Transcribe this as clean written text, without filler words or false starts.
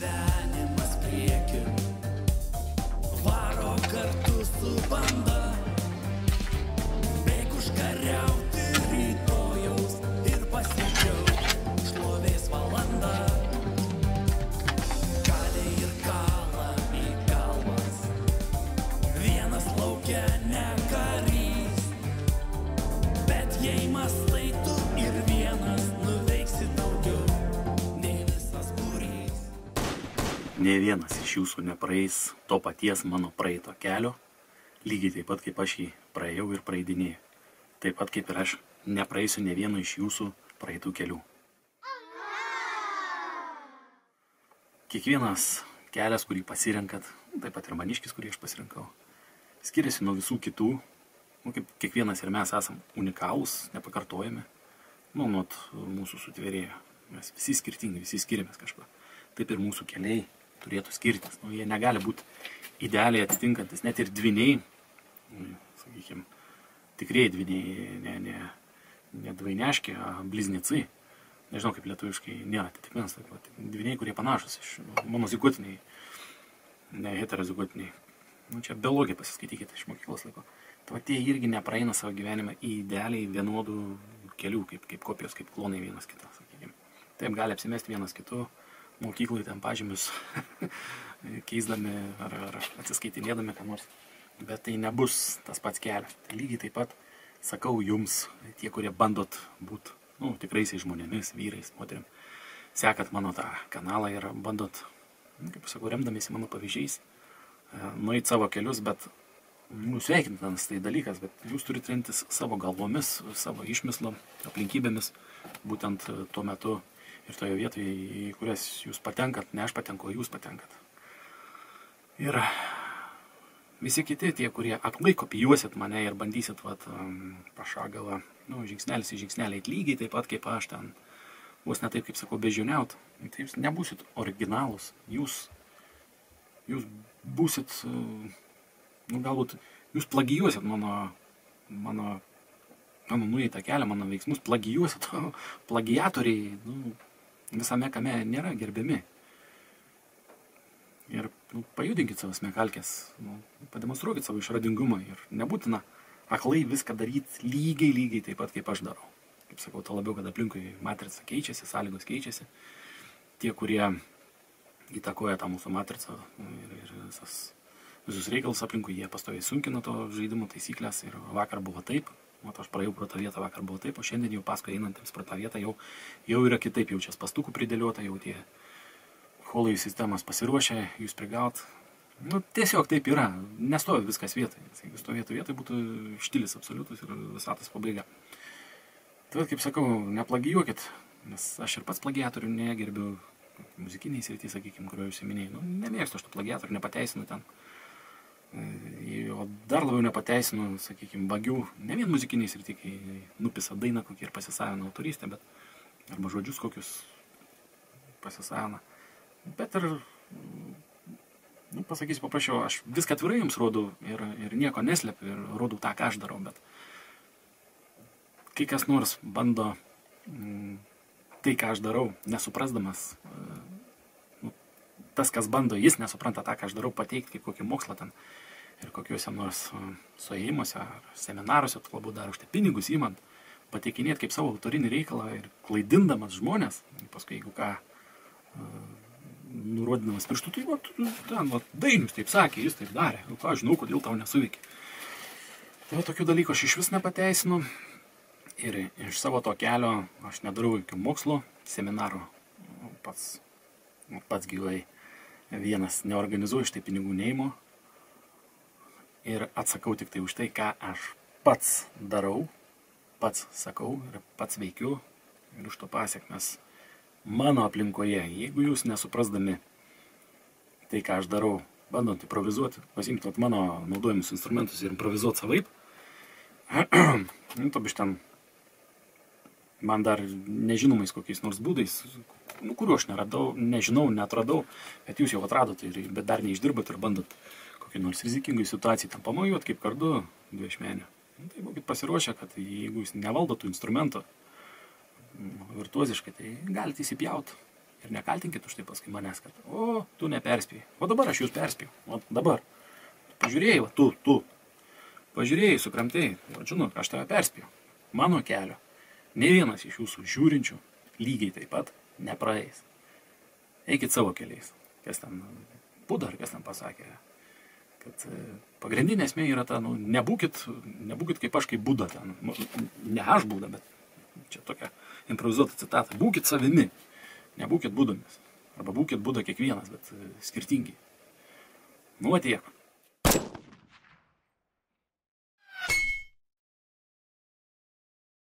gyvenimas priekin varo kartu su banda, bėg užkariauti rytojaus ir pasidžiauk šlovės valandą. Kalė ir kala į kalvas, vienas laukia ne karys, bet jei mastai tu ir vienas nuveiksi daugiau nei visas būrys. Nė vienas iš jūsų nepraeis to paties mano praeito kelio, lygiai taip pat kaip aš jį praėjau ir praeidinėjau. Taip pat kaip ir aš nepraeisiu ne vieno iš jūsų praeitų kelių. Kiekvienas kelias, kurį pasirenkat, taip pat ir maniškis, kurį aš pasirinkau, skiriasi nuo visų kitų. Kaip kiekvienas ir mes esam unikalūs, nepakartojami, nuo mūsų sutvėrėjo. Mes visi skirtingi, visi skiriamės kažko. Taip ir mūsų keliai turėtų skirtis. Jie negali būti idealiai atitinkantis, net ir dviniai, sakykime, tikrieji dviniai, ne dvainiaški, bliznicai. Nežinau, kaip lietuviškai nėra atitikmens, dviniai, kurie panašus iš monozigotiniai, ne heterozigotiniai. Čia biologiją pasiskaitykite iš mokyklos laiko. Tie irgi nepraeina savo gyvenimą į idealiai vienodų kelių, kaip kopijos, kaip klonai vienas kitą, sakykime. Taip gali apsimesti vienas kitu, mokyklai ten pažymius keisdami ar atsiskaitinėdami ką nors. Bet tai nebus tas pats kelias. Tai lygiai taip pat sakau jums, tie, kurie bandot būti tikraisiais žmonėmis, vyrais, moterim, sekat mano tą kanalą ir bandot, kaip sakau, remdamiesi mano pavyzdžiais, nueit savo kelius, bet sveikintinas tai dalykas, bet jūs turite remtis savo galvomis, savo išmislom, aplinkybėmis, būtent tuo metu ir toje vietoje, į kurias jūs patenkat, ne aš patenku, jūs patenkat. Ir visi kiti, tie, kurie aklai kopijuosit mane ir bandysit pašagalą, žingsnelis į žingsnelį lygiai taip pat kaip aš ten, vos ne taip, kaip sakau, bežiniaut, tai jūs nebūsit originalus, jūs būsit, galbūt, jūs plagijuosit mano nueitą kelią, mano veiksmus, plagijuosit, plagiatoriai, visame kame nėra gerbiami. Ir pajudinkit savo smekalkės, pademonstruokit savo išradingumą ir nebūtina aklai viską daryti lygiai taip pat, kaip aš darau. Kaip sakau, to labiau, kad aplinkui matrica keičiasi, sąlygos keičiasi. Tie, kurie įtakoja tą mūsų matricą ir visus reikalus aplinkui, jie pastoviai sunkina to žaidimo taisyklės ir vakar buvo taip. Aš praėjau pro tą vietą, vakar buvo taip, o šiandien jau paskui einantiems pro tą vietą jau yra kitaip, jau čia spastukų pridėliota, jau tie holai sistemas pasiruošę, jūs prigaut. Tiesiog taip yra, nestovi viskas vietoj. Jeigu stovėtų vietoj, būtų štilis absoliutus ir visatos pabaiga. Tai kaip sakau, neplagijuokit, nes aš ir pats plagiatorių negerbiu muzikiniai srity, sakykime, kurio jūs minėjai. Nemėgstu aš tų plagiatorių, nepateisinu ten. O dar labiau nepateisinu, sakykime, bagių, ne vien muzikiniai srity, kai nupisa dainą kokį ir pasisavina autoristę, bet arba žodžius kokius pasisavina. Bet ir, pasakysiu paprašiau, aš viską atvirai jums rodau ir nieko neslepiu ir rodau tą, ką aš darau, bet kai kas nors bando tai, ką aš darau, nesuprasdamas, tas, kas bando, jis nesupranta tą, ką aš darau, pateikti kaip kokį mokslą ten ir kokiuose nors suėjimuose ar seminaruose, labiau dar už tai pinigus įmant, pateikinėti kaip savo autorinį reikalą ir klaidindamas žmonės, paskui jeigu ką nurodinamas pirštų, tai Dainius taip sakė, jis taip darė, ką žinau, kodėl tau nesuveikė. Tai tokių dalykų aš iš vis nepateisinu ir iš savo to kelio aš nedarau jokių mokslo, seminarų, pats gyvai vienas neorganizuoju iš tai pinigų neimo ir atsakau tik tai už tai, ką aš pats darau, pats sakau ir pats veikiu ir už to pasiekmes mano aplinkoje. Jeigu jūs nesuprasdami tai, ką aš darau, bandant improvizuoti, pasimti mano naudojimus instrumentus ir improvizuoti savaip, to biš ten man dar nežinomais kokiais nors būdais, kuriuo aš nežinau, netradau, bet jūs jau atradote, bet dar neišdirbat ir bandot kokį nors rizikingai situacijai tam pamojuot kaip kardu dviešmenio. Tai būkit pasiruošę, kad jeigu jūs nevaldotų instrumento virtuoziškai, tai galite įsipjauti Ir nekaltinkit už tai paskui manęs, kad, o, tu neperspėjai. O dabar aš jūs perspėjau. O dabar. Pažiūrėjai, va, tu. Pažiūrėjai, sukramtėjai. O, žinau, aš tave perspėjau. Mano kelio. Ne vienas iš jūsų žiūrinčių lygiai taip pat nepraeis. Eikit savo keliais. Kas ten, Buda ar kas ten pasakė. Kad pagrindinė esmė yra ta, nebūkit kaip aš, kaip Buda ten. Ne aš Buda, bet čia tokia improvizuota citata. Būkit savimi. Nebūkit Budomis. Arba būkit Buda kiekvienas, bet skirtingi. Nu, tiek.